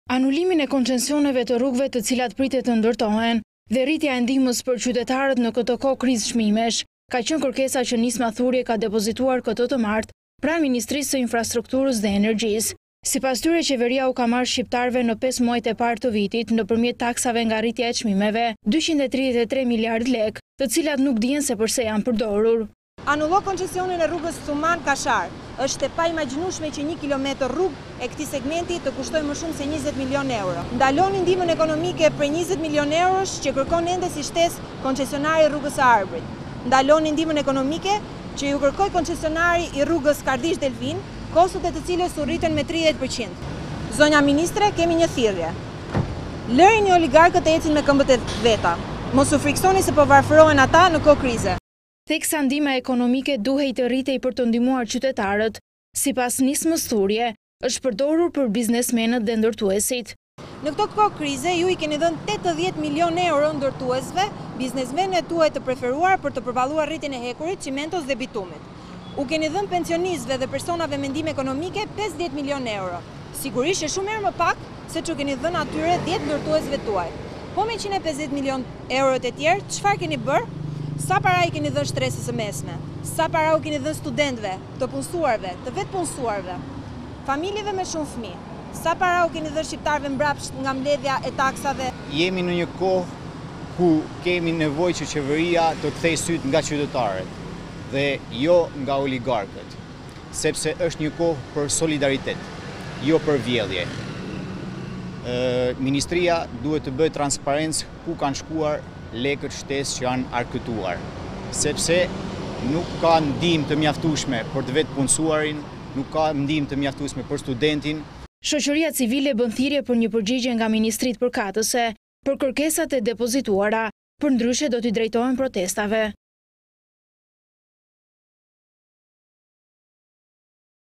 Anulimin e koncesioneve të rrugëve të cilat pritet të ndërtohen dhe rritja e ndihmës për qytetarët në këtë kohë krizë çmimesh, ka qenë kërkesa që Nisma Thurje ka depozituar këtë të martë pranë Ministrisë së Infrastrukturës dhe Energjisë. Sipas tyre, qeveria u ka marrë shqiptarëve në 5 muajt e parë të vitit nëpërmjet taksave nga rritja e çmimeve 233 miliardë lekë, të cilat nuk dihen se përse janë përdorur. Anullo koncesionin e rrugës Thuman-Kashar. Është e paimagjinueshme që 1 kilometër rrugë e këtij segmenti të kushtoj më shumë se 20 milion euro. Ndaloni ndihmën ekonomike për 20 milion eurosh që kërkon ende si shtesë koncesionari i rrugës së Arbërit. Ndaloni ndihmën ekonomike që ju kërkoi koncesionari i rrugës Kardish-Delvin, kostot e të cilës u rritën me 30%. Zonja Ministre, kemi një thirrje. Lërini oligarkët të ecin me këmbët e veta. Mos u friksoni se po varfërohen ata në kohë krize. Teksa ndihma ekonomike duhej të rritej për të ndihmuar qytetarët, sipas Nismës Thurje, është përdorur për biznesmenët dhe ndërtuesit. Në këtë kohë krize, ju i keni dhënë 80 milion euro ndërtuesve, biznesmenët tuaj të preferuar për të përballuar rritjen e hekurit, çimentos dhe bitumit. U keni dhënë pensionistëve dhe personave me ndihmë ekonomike 50 milion euro. Sigurisht që shumë herë më pak se që keni dhënë atyre 10 ndërtuesve tuaj. Po me 150 milion euro të tjerë, çfarë keni bërë? Sa para i keni dhënë shtresës së mesme? Sa para u keni dhënë studentëve, të punësuarve, të vetë punësuarve, familjeve me shumë fëmijë? Sa para u keni dhënë shqiptarëve mbrapsht nga mbledhja e taksave? Jemi në një kohë ku kemi nevojë që qeveria të kthejë syt nga qytetarët dhe jo nga oligarkët, sepse është një kohë për solidaritet, jo për vjedhje. Ministria duhet të bëjë transparencë ku kanë shkuar lekët shtesë që janë arkëtuar, sepse nuk ka ndihmë të mjaftueshme për të vetë punësuarin, nuk ka ndihmë të mjaftueshme për studentin. Shoqëria civile bën thirrje për një përgjigje nga ministritë përkatëse për kërkesat e depozituara, përndryshe do t'i drejtohen protestave.